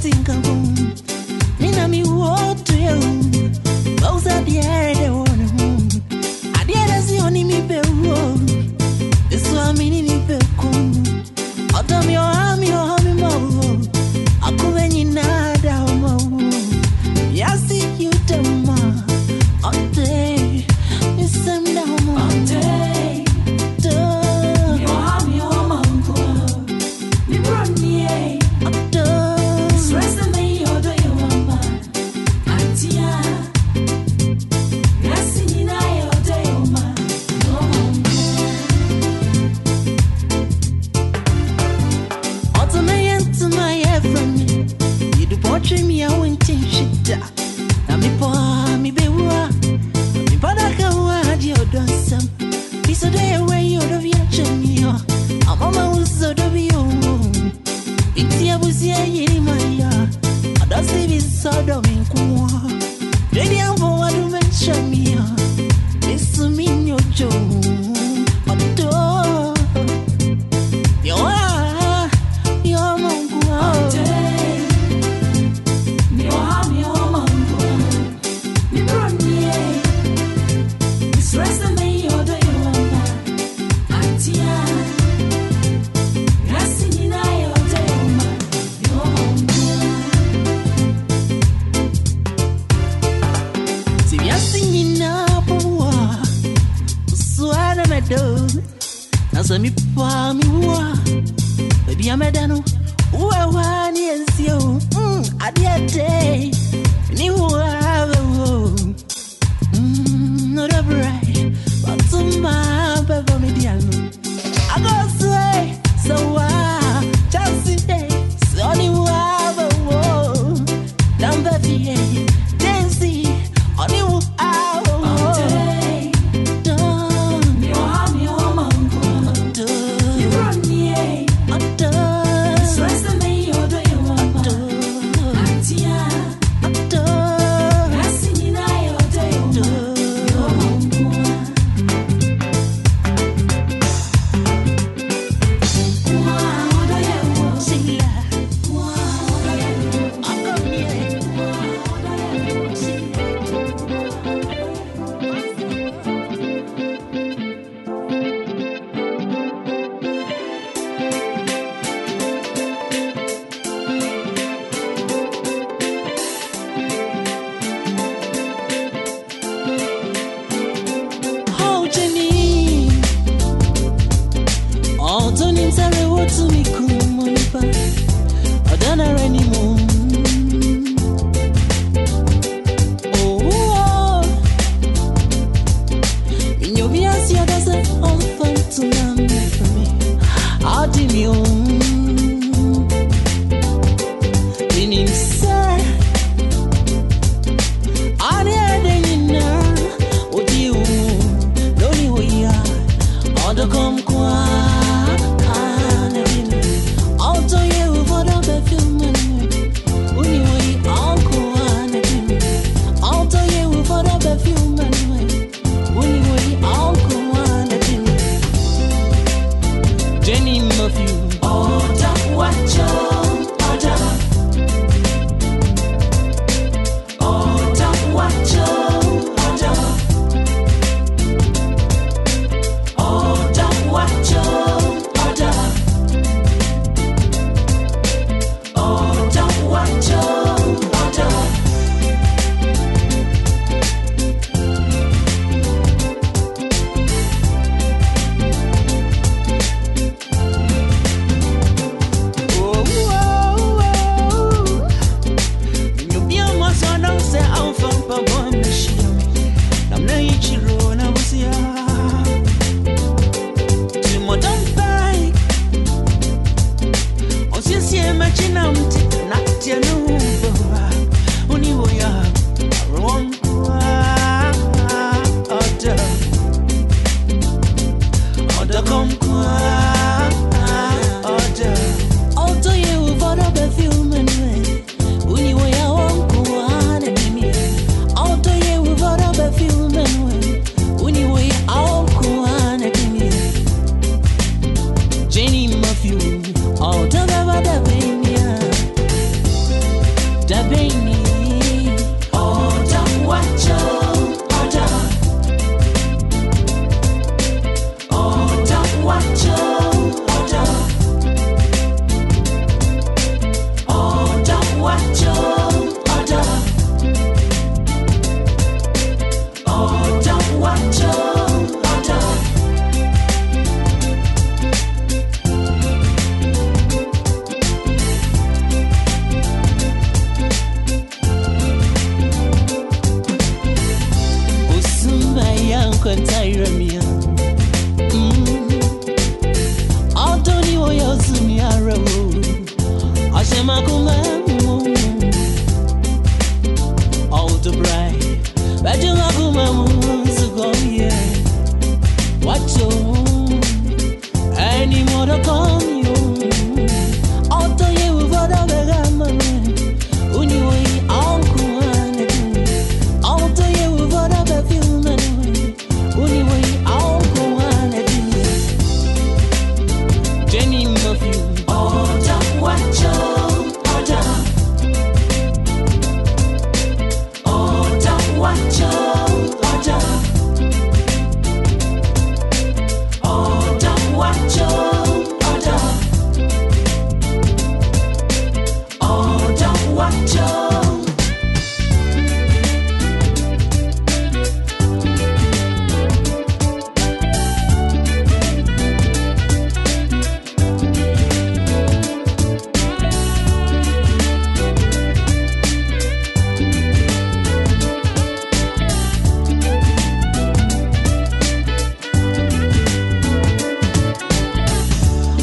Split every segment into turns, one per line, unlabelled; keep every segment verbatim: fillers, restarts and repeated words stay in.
tinka boom. Mina mi what to you. Those are the air they want home. I did see only me be wo. This one me ni be kum. Autumn your arm your home mo. Akuveni nada mo. Yasi you dema. All day. It's some down mo. All day. Your arm your home. Me run me. Stress the me or do you want man? Auntie, Yasin I or do you man? No. Automation to my head from me. You do portray me, I won't think shit. Na me pa me be wa. Me pa da ka wa di odon sam. Be so day away you do via chemi. I'm mama was so do you. It's ya was ya yini maya. I don't see this sort of in Kwa. Ready and forward to mention me. This to me your Joe. Adore. You are your Mongua. You are your Mongua. You brought me. This rest of me, or do you want? Auntie. Nasa mi pa mi wa baby amedano uwa wa ni ensio mm adiate ni wa wo mm no da bright but tuma baba mi diano I go say so wa chance so ni wa wo down the vie dancing on you out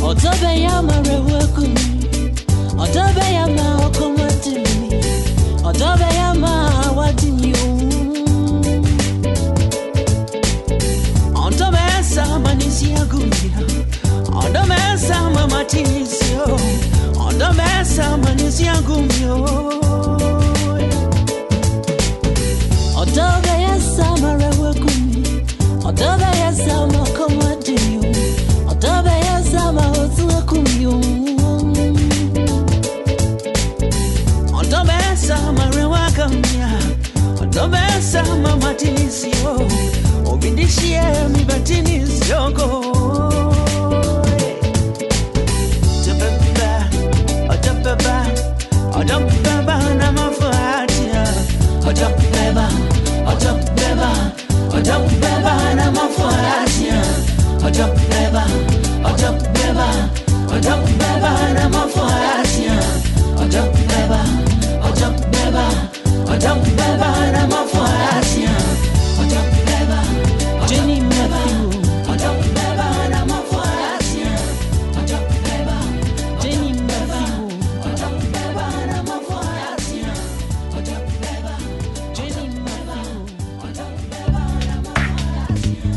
Odobeyama rewekumi. Odobeyama okomatimi. Odobeyama watinyu. Odobesa manisia gumia. Odobesa mamatisio. Odobesa manisia gumio. Odobeyasa marewekumi. Odobeyasa makomatimi. Odobeyasa mahotuakumio. Odobeyasa marewakamia. Odobeyasa mamatinisio. Obidishie mi batinisio go. Odobeba, odobeba, odobeba na mafatia. Odobeba, odobeba, odobeba na mafatia. Odobeba, odobeba, odobeba na mafatia. Odobeba, odobeba, odobeba na mafatia. Odobeba, Jenny Matthew, odobeba na mafatia. Odobeba, Jenny Matthew, odobeba na mafatia. Odobeba, Jenny Matthew, odobeba na mafatia.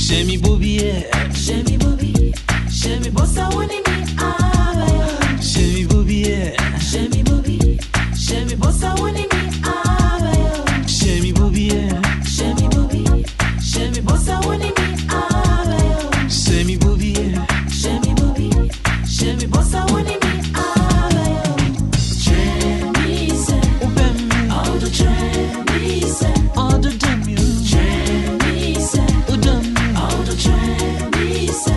Shemi Bobby, Shemi Bobby, Shemi Bossa winning me. Shemi Bobby, Shemi Bobby, Shemi Bossa winning me. Shemi Bobby, Shemi Bobby, Shemi Bossa winning me. Shemi Bobby, Shemi Bobby, Shemi Bossa winning me. Chemise, all the chemise, all the damn you. Chemise, all the chemise,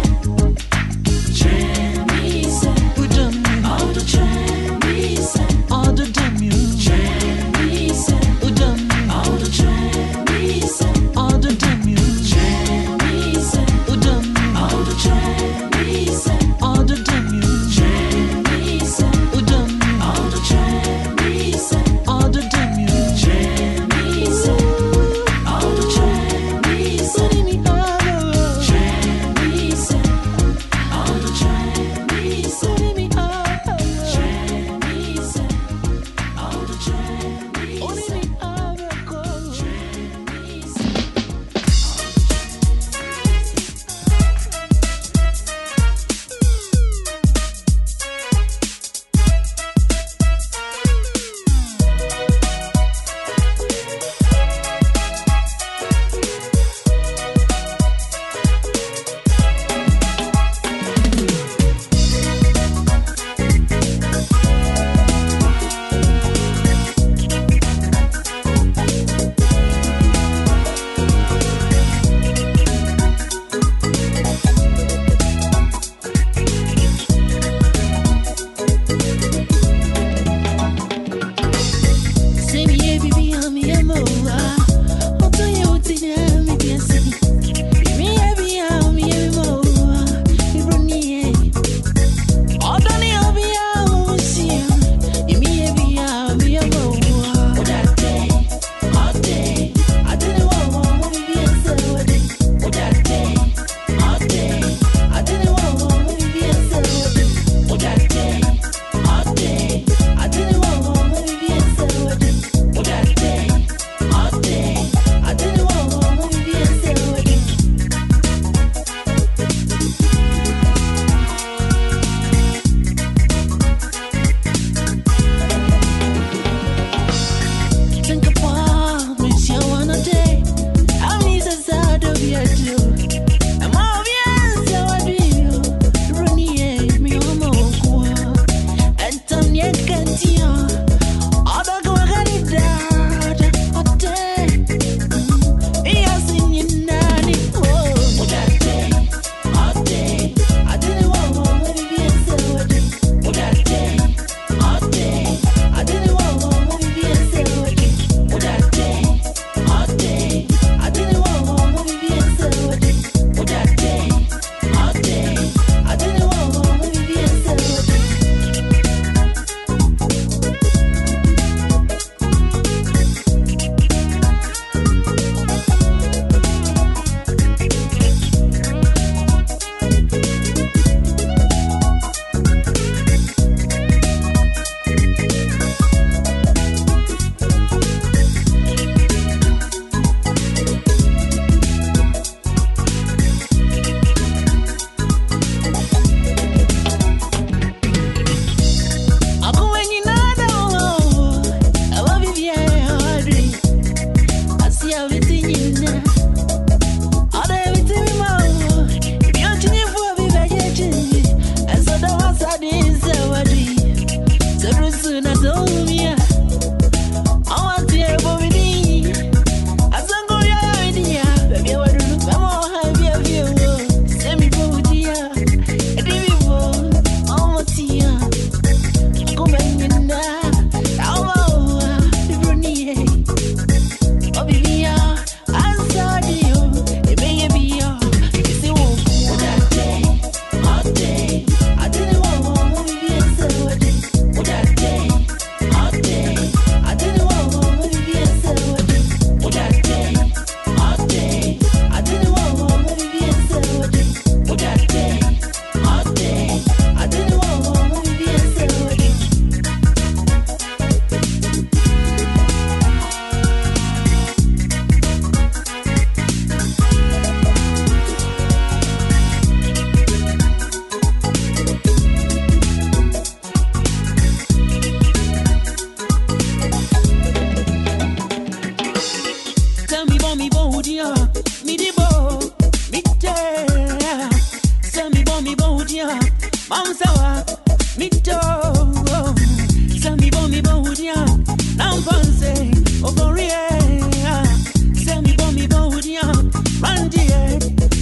chemise, all the chemise, all the damn you. Chemise, all the chemise, all the damn you.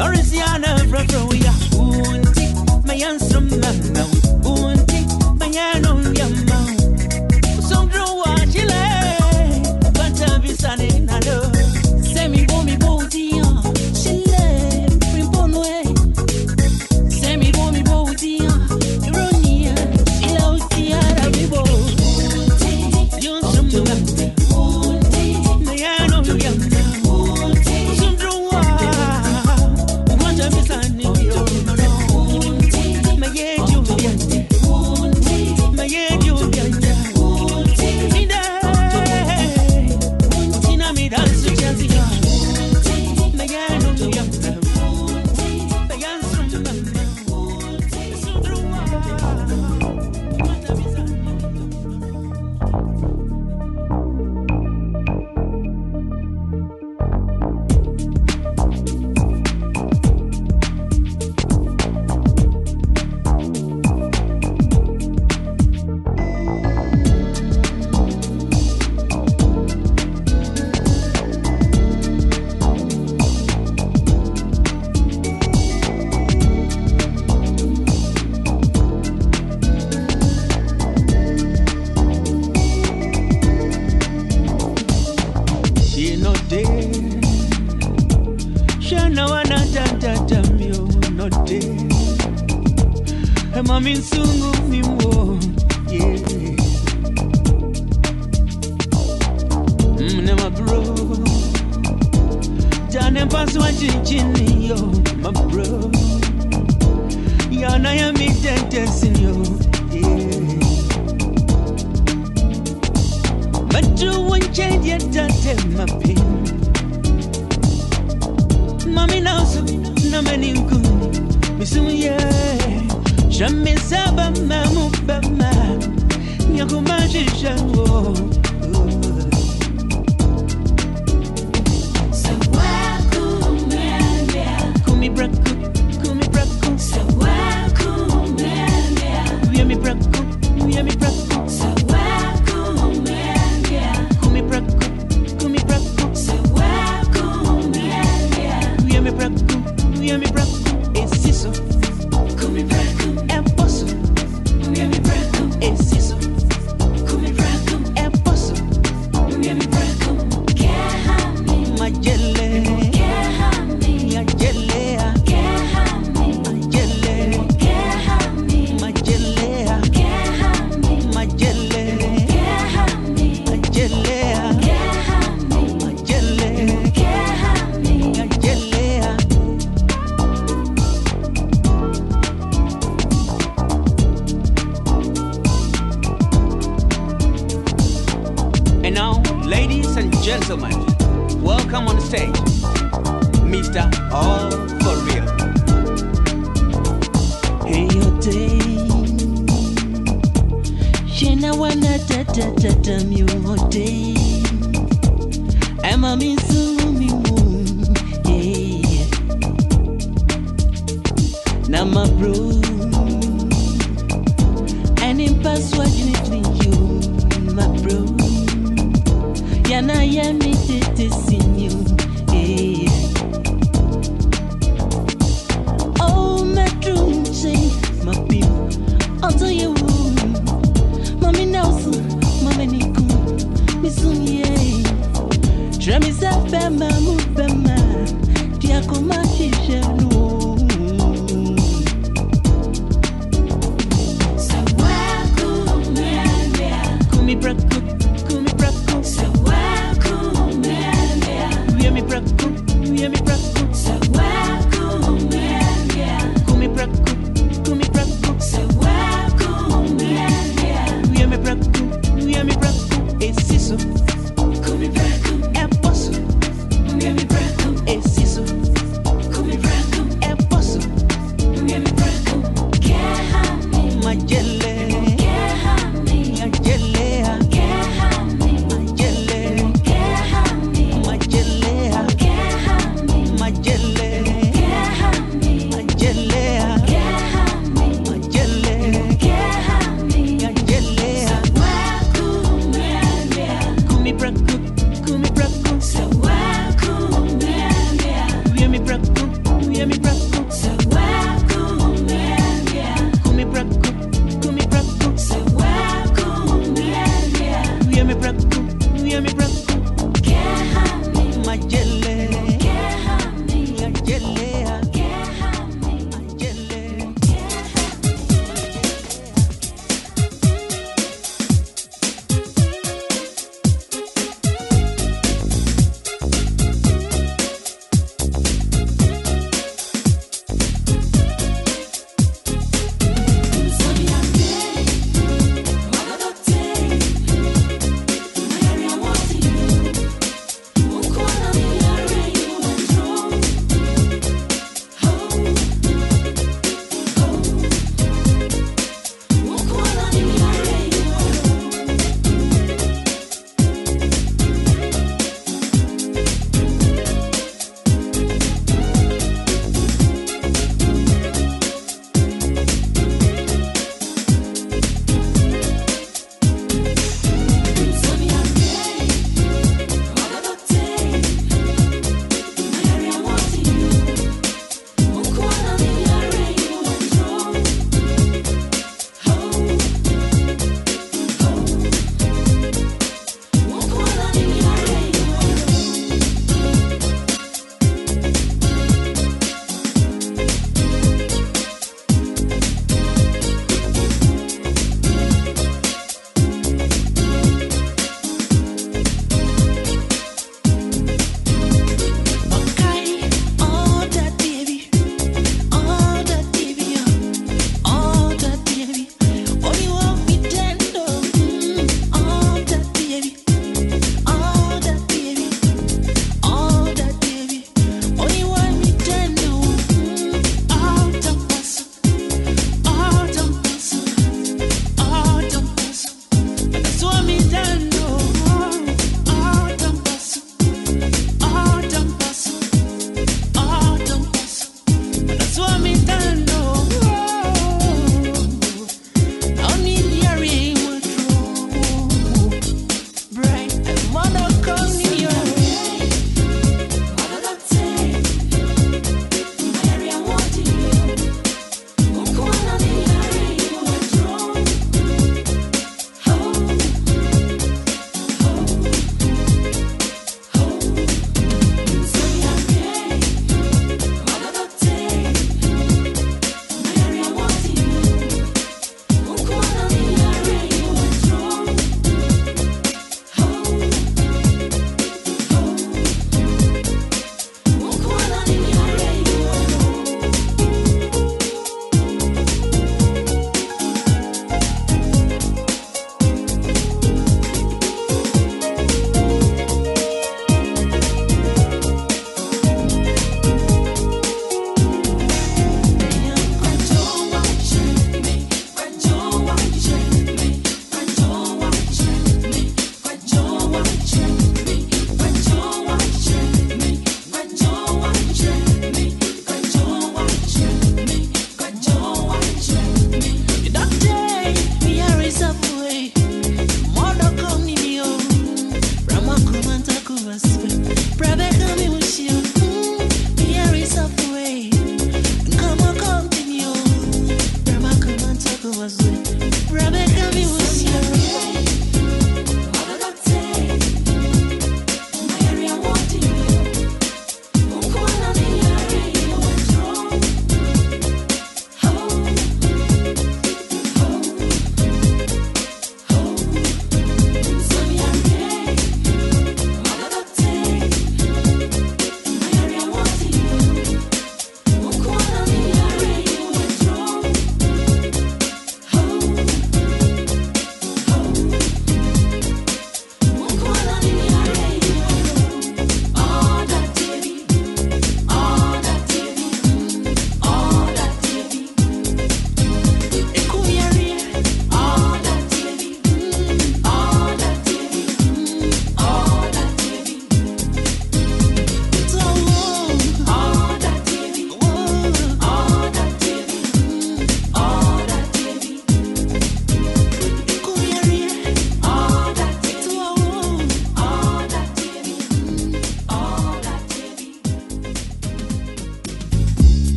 Norisiana, Brafroya, Unti, my answer, Mamma, Unti, Bayano, Yamma. Some drew what she lay, but I'll be sunny, Nado. Semi Bomi Bodia, she lay, Primponway. Semi Bomi Bodia, Ironia, she loves the Arabibo. You're some to them. Mayano, Yamma. Some drew what, one time is sunny. Mami sungu mimo, yeah. Mm, my bro. Jane paswa chichini yo, my bro. Yana ya mi dentestin yo, yeah. But you won't change your dante, my pain. Mami now so, na meninku, misumu yeah. Jamais ça va m'amouper, y'a comme un chichon. So why come here? Come braco, come braco. So why come here? We are me braco, we are me braco. So why come here? Come braco, come braco. So why come here? We are me braco, we are me braco. It's so. Come braco. Gentlemen, welcome on stage, Mister Ofori. Hey, your day. Shena wana ta ta ta ta mi your day. Emma mi su mi mu, yeah. Na my bro, and in password you, my bro. Yana ya mi tete sinyo, eh. Oh, my dream say, my people, I'll tell you, mommy Nelson, mommy Niku, Miss Unye, Tramisa Bama, Mubama, Diakoma Shishano.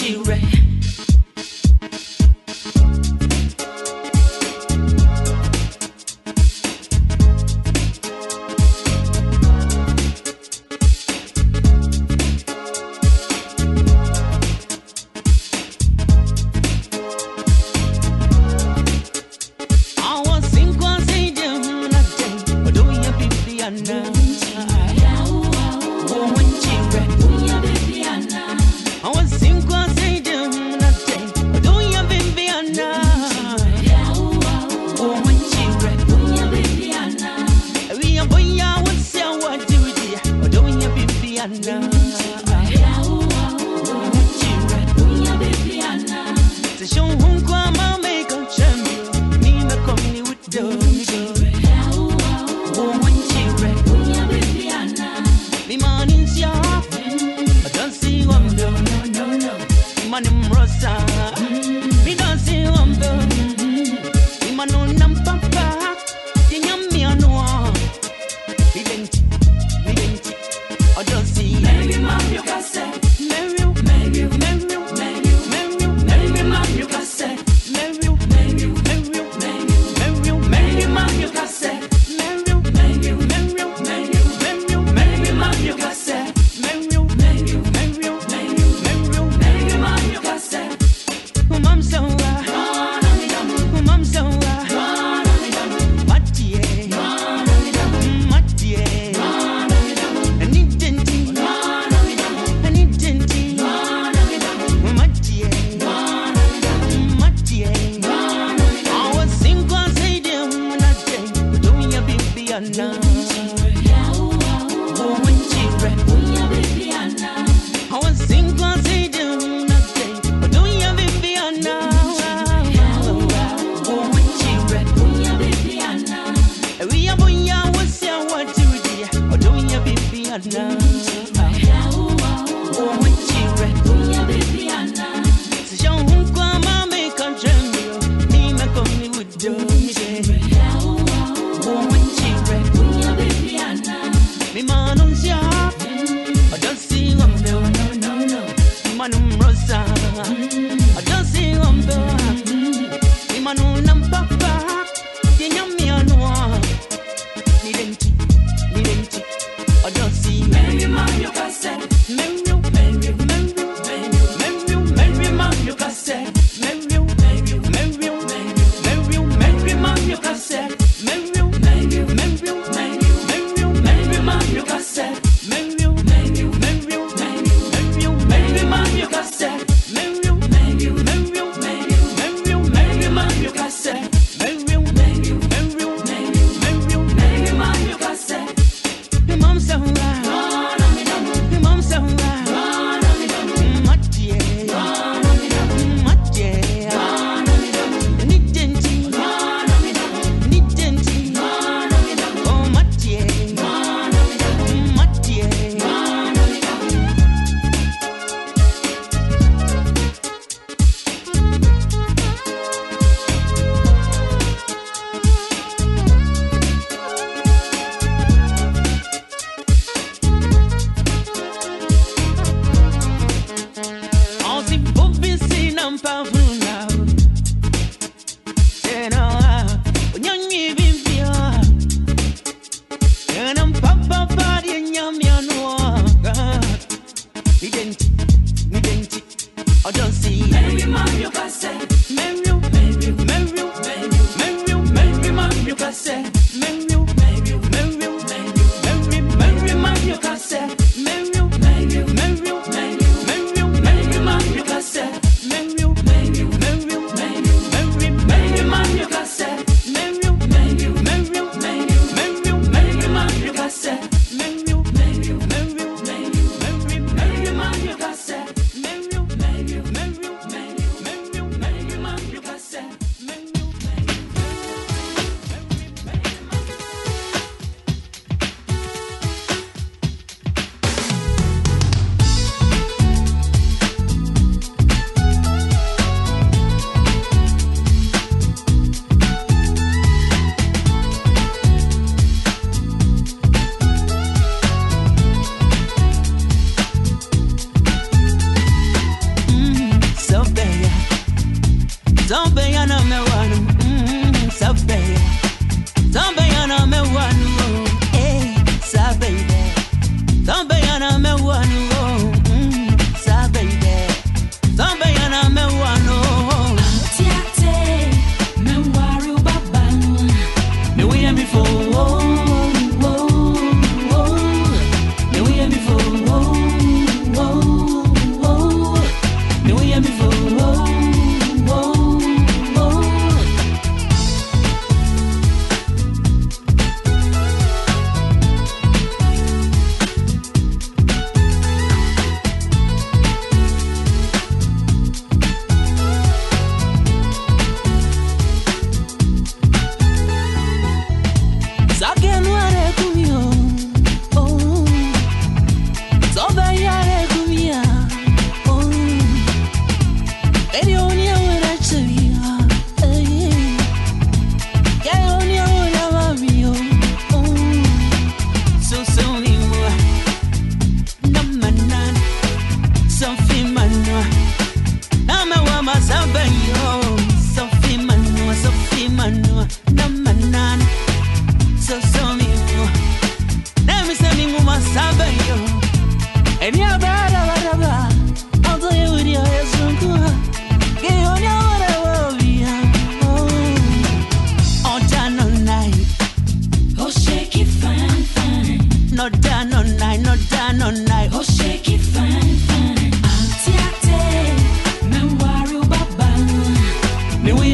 Maybe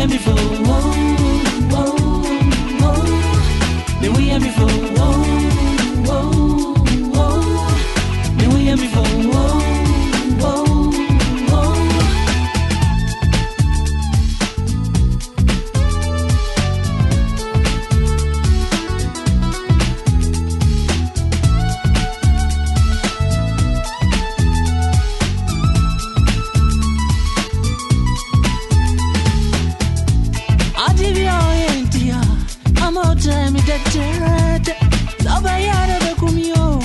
hear me for whoa, whoa, whoa. May we hear me for whoa, whoa, whoa. May we hear me for whoa, whoa, whoa. I'm all time with that jet. Love I had a cumio.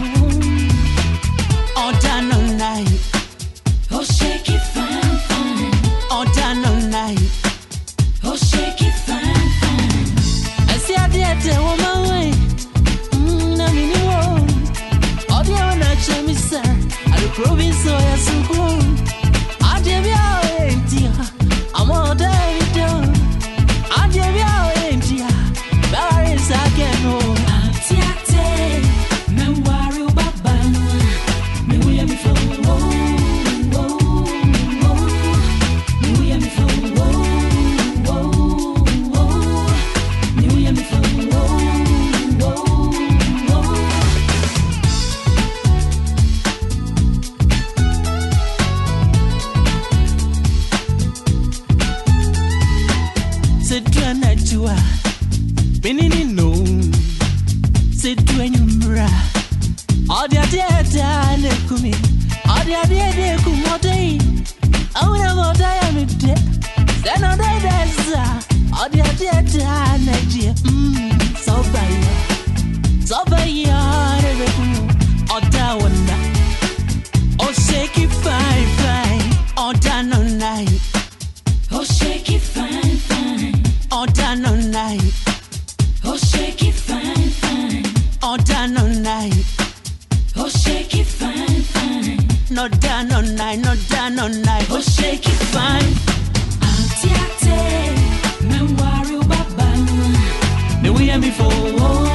All done all night. Oh, shake it fine, fine. All done all night. Oh, shake it fine, fine. I see I did the woman way. Mmm, I mean, you won't. All the other night, me, sir. I do province, so I so cool. I did your way, I'm all time with you. I did your way. Baris ageno atiate me wari baba me we am for wo wo wo me we am for wo wo wo me we am for wo wo wo c'est toi nature Benini no, c'est toi numra. Odia dieta ne kumi, odia dieta kumote. Auna moda ya mite, sena da desa. Odia dieta ne je, mm, so baya, so baya ne kumu. Oda wanda, oh shake it fine fine. Oda no night, oh shake it fine fine. Oda no night. Oh, shake it fine, fine. All done all night. Oh, shake it fine, fine. Not done all night, not done all night. Oh, shake it fine. Atiate, me worry baba. Me we am before.